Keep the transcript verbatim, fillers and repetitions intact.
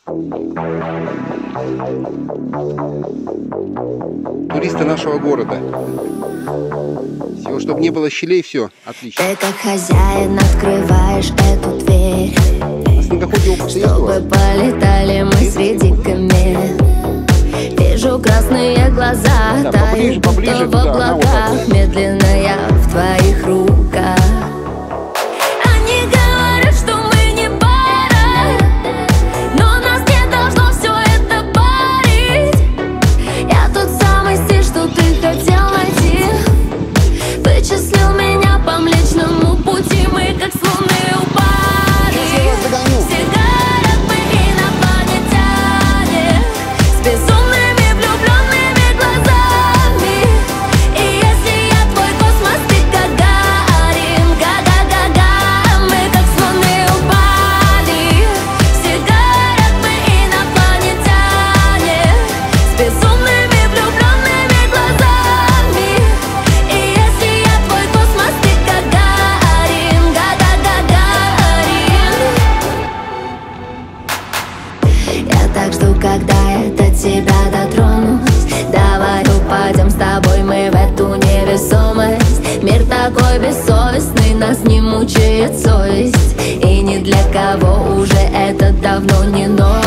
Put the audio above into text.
Туристы нашего города. Всего, чтобы не было щелей, все отлично. Ты как хозяин открываешь эту дверь, чтобы полетали мы среди камер. Вижу красные глаза, да, тают поближе, поближе, в туда, облаках, вот медленно я в твоих руках. Вычислил меня по Млечному пути, мы как с луны упали. Все горят мы инопланетяне, с безумными влюбленными глазами. И если я твой космос, ты Гагарин, га-га-га-га. Мы как с луны упали. Все горят мы инопланетяне, с безумными влюбленными глазами. И если я твой космос, ты Гагарин, га-га-га-гарин. Я так жду, когда я до тебя дотронусь. Давай упадем с тобой мы в эту невесомость. Мир такой бессовестный, нас не мучает совесть. И ни для кого уже это давно не новость.